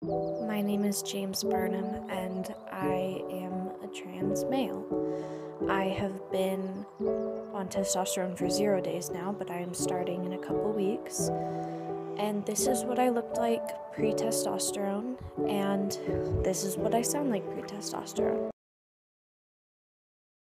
My name is James Barnum, and I am a trans male. I have been on testosterone for 0 days now, but I am starting in a couple weeks. And this is what I looked like pre-testosterone, and this is what I sound like pre-testosterone.